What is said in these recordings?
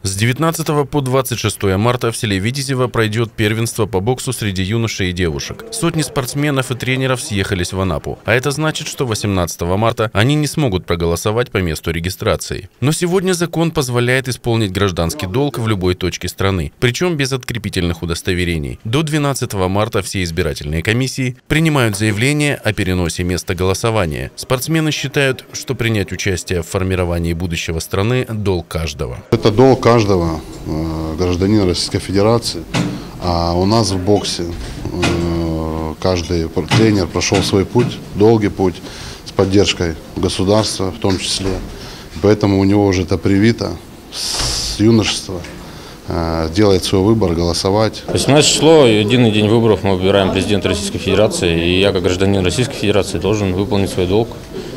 С 19 по 26 марта в селе Витязево пройдет первенство по боксу среди юношей и девушек. Сотни спортсменов и тренеров съехались в Анапу. А это значит, что 18 марта они не смогут проголосовать по месту регистрации. Но сегодня закон позволяет исполнить гражданский долг в любой точке страны, причем без открепительных удостоверений. До 12 марта все избирательные комиссии принимают заявление о переносе места голосования. Спортсмены считают, что принять участие в формировании будущего страны – долг каждого. Это долг каждого гражданина Российской Федерации. А у нас в боксе каждый тренер прошел свой путь, долгий путь, с поддержкой государства в том числе. Поэтому у него уже это привито с юношества. Делает свой выбор, голосовать. 18 число, единый день выборов, мы выбираем президента Российской Федерации. И я, как гражданин Российской Федерации, должен выполнить свой долг.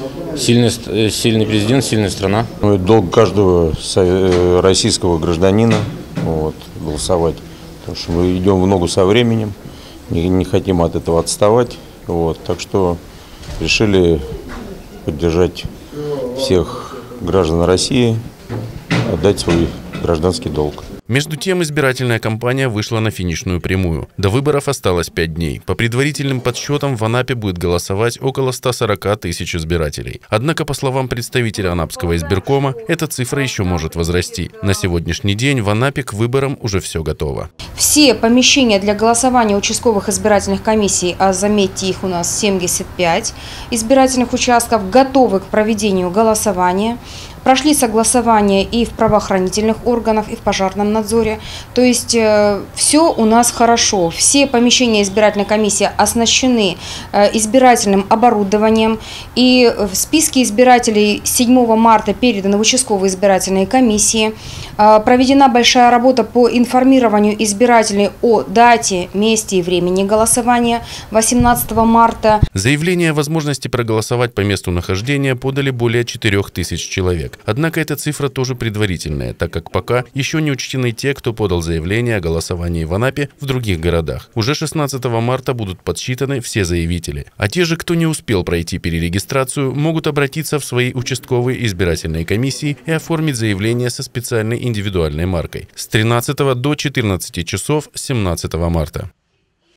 Сильный президент, сильная страна. Это долг каждого российского гражданина голосовать. Потому что мы идем в ногу со временем, не хотим от этого отставать. Так что решили поддержать всех граждан России, отдать свой гражданский долг. Между тем, избирательная кампания вышла на финишную прямую. До выборов осталось 5 дней. По предварительным подсчетам в Анапе будет голосовать около 140 тысяч избирателей. Однако, по словам представителя Анапского избиркома, эта цифра еще может возрасти. На сегодняшний день в Анапе к выборам уже все готово. Все помещения для голосования участковых избирательных комиссий, а заметьте, их у нас 75 избирательных участков, готовы к проведению голосования. Прошли согласование и в правоохранительных органах, и в пожарном надзоре. То есть все у нас хорошо. Все помещения избирательной комиссии оснащены избирательным оборудованием. И в списке избирателей 7 марта переданы в участковые избирательные комиссии. Проведена большая работа по информированию избирателей о дате, месте и времени голосования 18 марта. Заявление о возможности проголосовать по месту нахождения подали более 4000 человек. Однако эта цифра тоже предварительная, так как пока еще не учтены те, кто подал заявление о голосовании в Анапе в других городах. Уже 16 марта будут подсчитаны все заявители. А те же, кто не успел пройти перерегистрацию, могут обратиться в свои участковые избирательные комиссии и оформить заявление со специальной индивидуальной маркой с 13 до 14 часов 17 марта.